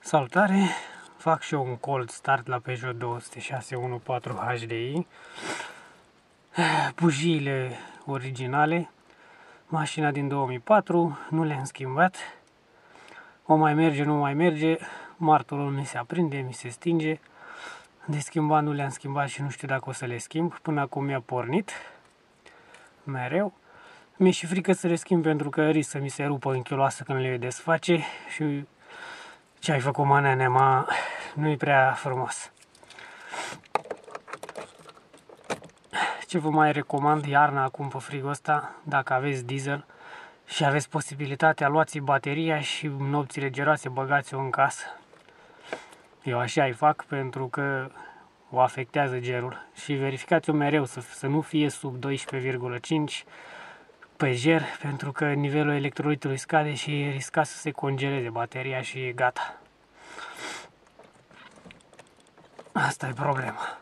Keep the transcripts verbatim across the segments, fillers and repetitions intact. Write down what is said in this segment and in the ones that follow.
Salutare! Fac și eu un cold start la Peugeot două sute șase unu patru H D I. Bujiile originale. Mașina din două mii patru, nu le-am schimbat. O mai merge, nu mai merge. Martorul mi se aprinde, mi se stinge. De schimbat nu le-am schimbat și nu știu dacă o să le schimb. Până acum mi-a pornit. Mereu. Mi-e și frică să le schimb pentru că risc să mi se rupă închiloasă când le desface și ce ai făcut, mă, nene, mă, nu-i prea frumos. Ce vă mai recomand iarna acum pe frigul ăsta, dacă aveți diesel și aveți posibilitatea, luați bateria și nopțile geroase băgați-o în casă. Eu așa îi fac pentru că o afectează gerul și verificați-o mereu să, să nu fie sub doisprezece virgulă cinci pe ger, pentru că nivelul electrolitului scade și riscați să se congeleze bateria și gata. Asta e problema.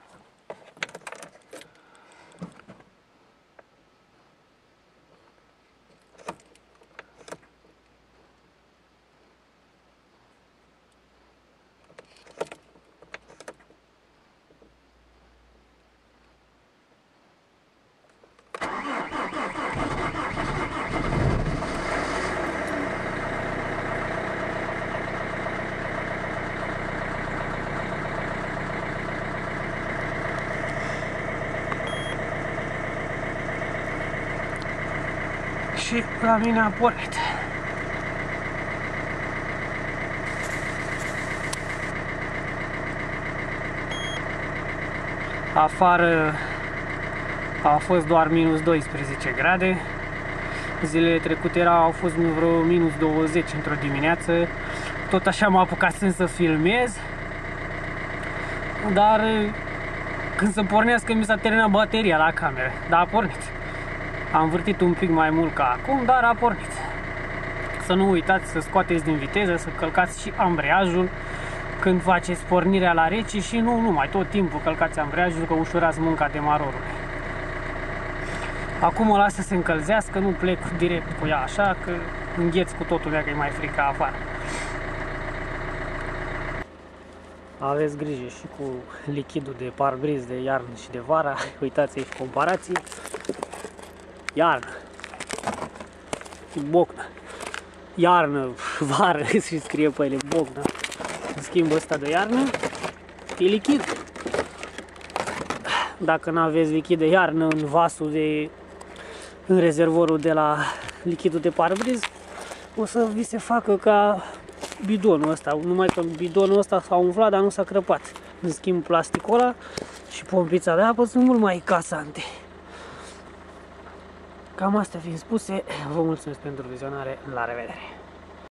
Și la mine a pornit. Afară a fost doar minus doisprezece grade. Zilele trecute era, au fost vreo minus douăzeci într-o dimineață. Tot așa m-a apucat să filmez. Dar când să pornească mi s-a terminat bateria la cameră. Dar a pornit. Am învârtit un pic mai mult ca acum, dar a pornit. Să nu uitați să scoateți din viteză, să călcați și ambreiajul când faceți pornirea la rece și nu numai, tot timpul călcați ambreiajul, că ușurați munca demarorului. Acum o las să se încălzească, nu plec direct cu ea așa, că îngheț cu totul, că e mai frică afară. Aveți grijă și cu lichidul de parbriz de iarnă și de vara. Uitați aici comparații. Iarnă, bocnă, iarnă, vară, și scrie pe ele bocnă. În schimb, ăsta de iarnă e lichid. Dacă nu aveți lichid de iarnă în vasul de, în rezervorul de la lichidul de parbriz, o să vi se facă ca bidonul ăsta, numai că bidonul ăsta s-a umflat, dar nu s-a crăpat. În schimb, plasticul ăla și pompița de apă sunt mult mai casante. Cam astea fiind spuse, vă mulțumesc pentru vizionare, la revedere!